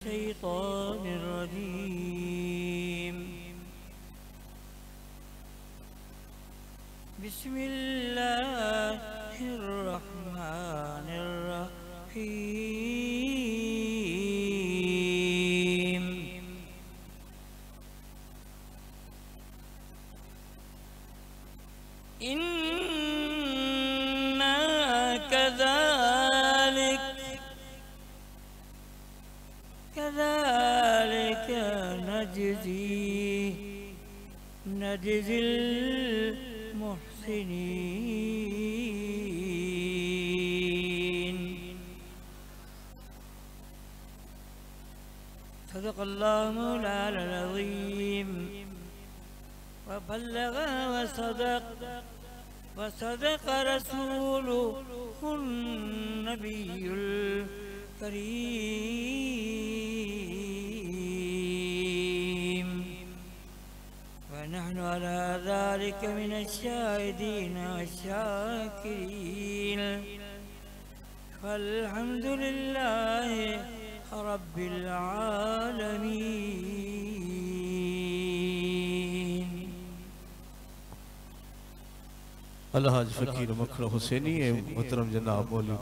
الشيطان الرجيم. بسم الله الرحمن الرحيم. إنا كذلك نجزي المحسنين. صدق الله مولانا العظيم وبلغ وصدق رسوله النبي الكريم. ونحن على ذلك من الشاهدين والشاكرين. فالحمد لله رب العالمين. الحاج فقیر مکھر حسینی محترم جناب مولوی